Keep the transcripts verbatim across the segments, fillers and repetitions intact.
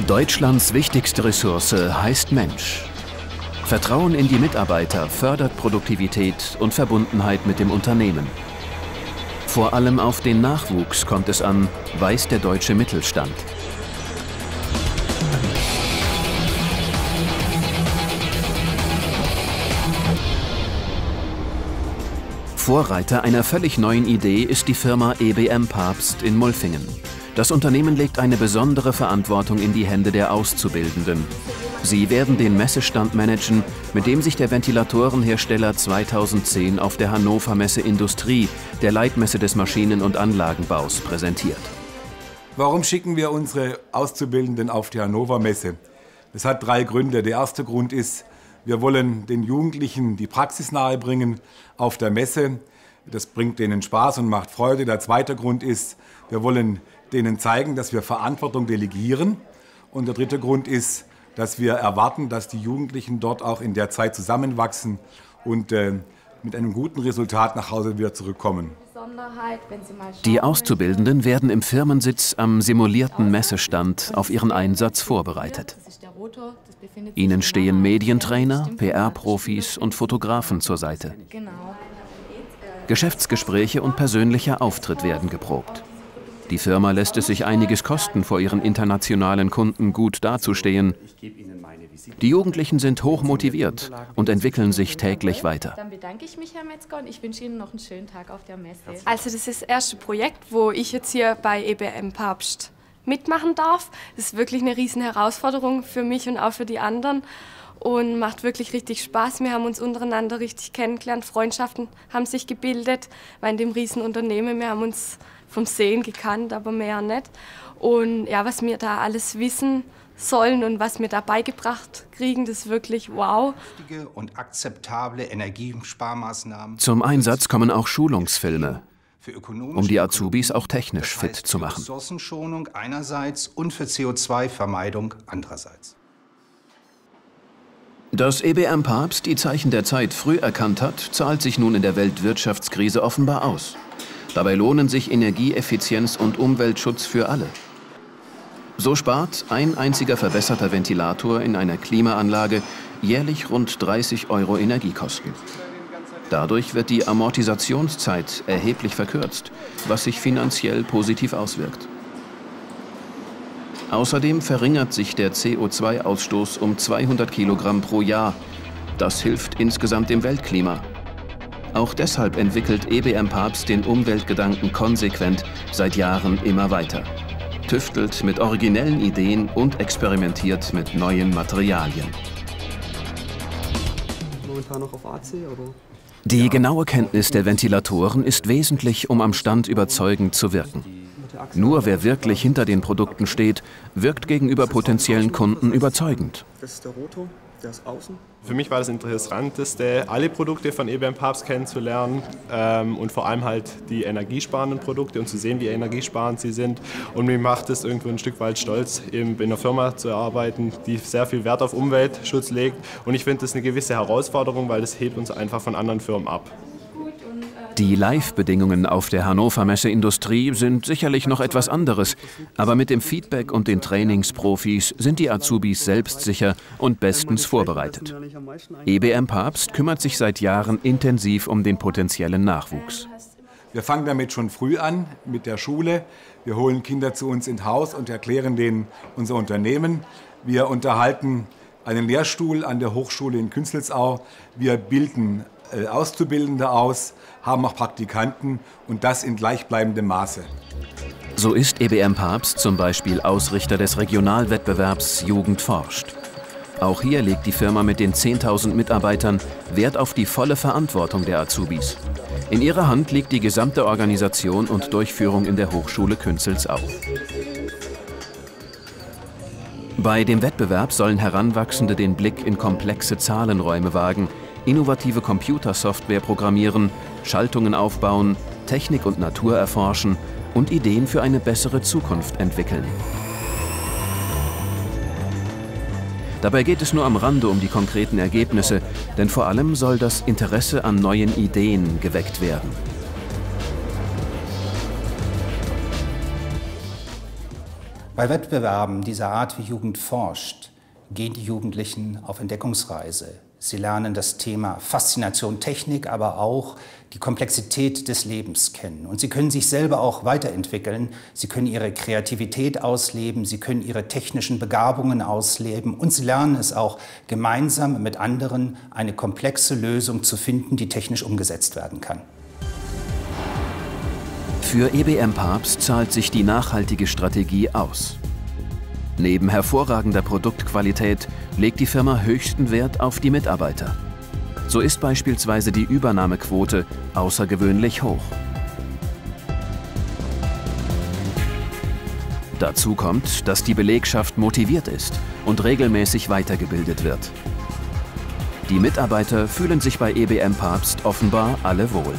Deutschlands wichtigste Ressource heißt Mensch. Vertrauen in die Mitarbeiter fördert Produktivität und Verbundenheit mit dem Unternehmen. Vor allem auf den Nachwuchs kommt es an, weiß der deutsche Mittelstand. Vorreiter einer völlig neuen Idee ist die Firma E B M Papst in Molfingen. Das Unternehmen legt eine besondere Verantwortung in die Hände der Auszubildenden. Sie werden den Messestand managen, mit dem sich der Ventilatorenhersteller zweitausendzehn auf der Hannover Messe Industrie, der Leitmesse des Maschinen- und Anlagenbaus, präsentiert. Warum schicken wir unsere Auszubildenden auf die Hannover Messe? Das hat drei Gründe. Der erste Grund ist, wir wollen den Jugendlichen die Praxis nahebringen auf der Messe. Das bringt denen Spaß und macht Freude. Der zweite Grund ist, wir wollen denen zeigen, dass wir Verantwortung delegieren. Und der dritte Grund ist, dass wir erwarten, dass die Jugendlichen dort auch in der Zeit zusammenwachsen und äh, mit einem guten Resultat nach Hause wieder zurückkommen. Die Auszubildenden werden im Firmensitz am simulierten Messestand auf ihren Einsatz vorbereitet. Ihnen stehen Medientrainer, P R-Profis und Fotografen zur Seite. Geschäftsgespräche und persönlicher Auftritt werden geprobt. Die Firma lässt es sich einiges kosten, vor ihren internationalen Kunden gut dazustehen. Die Jugendlichen sind hoch motiviert und entwickeln sich täglich weiter. Dann bedanke ich mich, Herr Metzger, und ich wünsche Ihnen noch einen schönen Tag auf der Messe. Also das ist das erste Projekt, wo ich jetzt hier bei E B M Papst mitmachen darf. Das ist wirklich eine riesen Herausforderung für mich und auch für die anderen und macht wirklich richtig Spaß. Wir haben uns untereinander richtig kennengelernt, Freundschaften haben sich gebildet, weil in dem riesen Unternehmen, wir haben uns vom Sehen gekannt, aber mehr nicht. Und ja, was wir da alles wissen sollen und was wir da beigebracht kriegen, das ist wirklich wow. Und akzeptable Energiesparmaßnahmen. Zum Einsatz kommen auch Schulungsfilme, um die Azubis auch technisch fit zu machen. Für Ressourcenschonung einerseits und für C O zwei Vermeidung andererseits. Dass E B M Papst die Zeichen der Zeit früh erkannt hat, zahlt sich nun in der Weltwirtschaftskrise offenbar aus. Dabei lohnen sich Energieeffizienz und Umweltschutz für alle. So spart ein einziger verbesserter Ventilator in einer Klimaanlage jährlich rund dreißig Euro Energiekosten. Dadurch wird die Amortisationszeit erheblich verkürzt, was sich finanziell positiv auswirkt. Außerdem verringert sich der C O zwei Ausstoß um zweihundert Kilogramm pro Jahr. Das hilft insgesamt dem Weltklima. Auch deshalb entwickelt E B M Papst den Umweltgedanken konsequent seit Jahren immer weiter. Tüftelt mit originellen Ideen und experimentiert mit neuen Materialien. Momentan noch auf A C, oder? Die genaue Kenntnis der Ventilatoren ist wesentlich, um am Stand überzeugend zu wirken. Nur wer wirklich hinter den Produkten steht, wirkt gegenüber potenziellen Kunden überzeugend. Das ist der Rotor, der ist außen. Für mich war das Interessanteste, alle Produkte von E B M Papst kennenzulernen ähm, und vor allem halt die energiesparenden Produkte und zu sehen, wie energiesparend sie sind. Und mir macht es irgendwo ein Stück weit stolz, eben in einer Firma zu arbeiten, die sehr viel Wert auf Umweltschutz legt. Und ich finde das eine gewisse Herausforderung, weil das hebt uns einfach von anderen Firmen ab. Die Live-Bedingungen auf der Hannover Messe Industrie sind sicherlich noch etwas anderes, aber mit dem Feedback und den Trainingsprofis sind die Azubis selbstsicher und bestens vorbereitet. E B M Papst kümmert sich seit Jahren intensiv um den potenziellen Nachwuchs. Wir fangen damit schon früh an, mit der Schule. Wir holen Kinder zu uns ins Haus und erklären denen unser Unternehmen. Wir unterhalten einen Lehrstuhl an der Hochschule in Künzelsau. Wir bilden äh, Auszubildende aus, haben auch Praktikanten und das in gleichbleibendem Maße. So ist E B M Papst zum Beispiel Ausrichter des Regionalwettbewerbs Jugend forscht. Auch hier legt die Firma mit den zehntausend Mitarbeitern Wert auf die volle Verantwortung der Azubis. In ihrer Hand liegt die gesamte Organisation und Durchführung in der Hochschule Künzelsau. Bei dem Wettbewerb sollen Heranwachsende den Blick in komplexe Zahlenräume wagen, innovative Computersoftware programmieren, Schaltungen aufbauen, Technik und Natur erforschen und Ideen für eine bessere Zukunft entwickeln. Dabei geht es nur am Rande um die konkreten Ergebnisse, denn vor allem soll das Interesse an neuen Ideen geweckt werden. Bei Wettbewerben dieser Art, wie Jugend forscht, gehen die Jugendlichen auf Entdeckungsreise. Sie lernen das Thema Faszination Technik, aber auch die Komplexität des Lebens kennen. Und sie können sich selber auch weiterentwickeln. Sie können ihre Kreativität ausleben, sie können ihre technischen Begabungen ausleben und sie lernen es auch, gemeinsam mit anderen eine komplexe Lösung zu finden, die technisch umgesetzt werden kann. Für E B M Papst zahlt sich die nachhaltige Strategie aus. Neben hervorragender Produktqualität legt die Firma höchsten Wert auf die Mitarbeiter. So ist beispielsweise die Übernahmequote außergewöhnlich hoch. Dazu kommt, dass die Belegschaft motiviert ist und regelmäßig weitergebildet wird. Die Mitarbeiter fühlen sich bei E B M Papst offenbar alle wohl.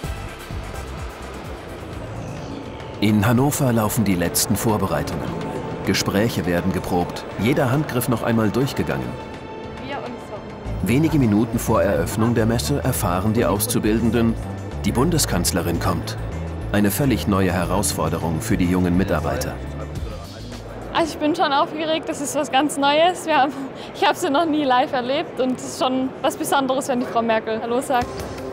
In Hannover laufen die letzten Vorbereitungen. Gespräche werden geprobt, jeder Handgriff noch einmal durchgegangen. Wenige Minuten vor Eröffnung der Messe erfahren die Auszubildenden, die Bundeskanzlerin kommt. Eine völlig neue Herausforderung für die jungen Mitarbeiter. Also ich bin schon aufgeregt, das ist was ganz Neues. Wir haben, ich habe sie noch nie live erlebt und es ist schon was Besonderes, wenn die Frau Merkel Hallo sagt.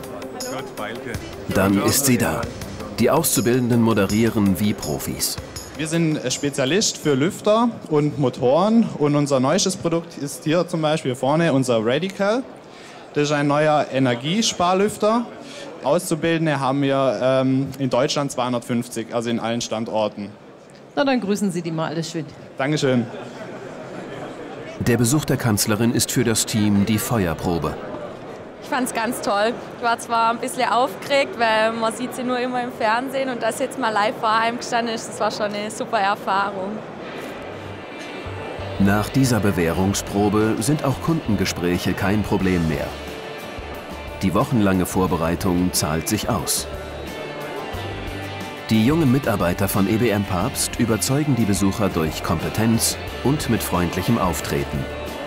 Dann ist sie da. Die Auszubildenden moderieren wie Profis. Wir sind Spezialist für Lüfter und Motoren und unser neuestes Produkt ist hier zum Beispiel vorne unser Radical. Das ist ein neuer Energiesparlüfter. Auszubildende haben wir ähm, in Deutschland zweihundertfünfzig, also in allen Standorten. Na, dann grüßen Sie die mal alles schön. Dankeschön. Der Besuch der Kanzlerin ist für das Team die Feuerprobe. Ich fand es ganz toll. Ich war zwar ein bisschen aufgeregt, weil man sieht sie nur immer im Fernsehen und dass jetzt mal live vor einem gestanden ist, das war schon eine super Erfahrung. Nach dieser Bewährungsprobe sind auch Kundengespräche kein Problem mehr. Die wochenlange Vorbereitung zahlt sich aus. Die jungen Mitarbeiter von E B M Papst überzeugen die Besucher durch Kompetenz und mit freundlichem Auftreten.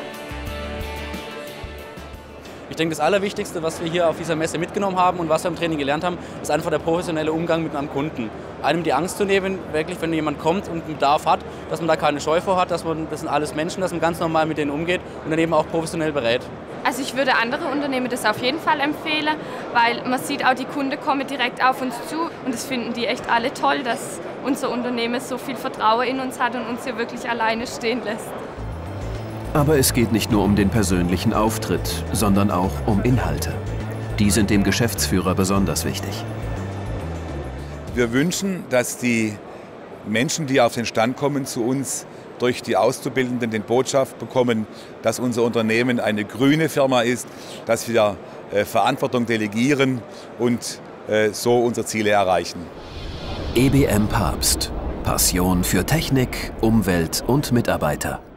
Ich denke, das Allerwichtigste, was wir hier auf dieser Messe mitgenommen haben und was wir im Training gelernt haben, ist einfach der professionelle Umgang mit einem Kunden. Einem die Angst zu nehmen, wirklich, wenn jemand kommt und einen Bedarf hat, dass man da keine Scheu vor hat, dass man, das sind alles Menschen, dass man ganz normal mit denen umgeht und dann eben auch professionell berät. Also ich würde andere Unternehmen das auf jeden Fall empfehlen, weil man sieht auch, die Kunden kommen direkt auf uns zu und das finden die echt alle toll, dass unser Unternehmen so viel Vertrauen in uns hat und uns hier wirklich alleine stehen lässt. Aber es geht nicht nur um den persönlichen Auftritt, sondern auch um Inhalte. Die sind dem Geschäftsführer besonders wichtig. Wir wünschen, dass die Menschen, die auf den Stand kommen, zu uns durch die Auszubildenden den Botschaft bekommen, dass unser Unternehmen eine grüne Firma ist, dass wir äh, Verantwortung delegieren und äh, so unsere Ziele erreichen. E B M Papst. Passion für Technik, Umwelt und Mitarbeiter.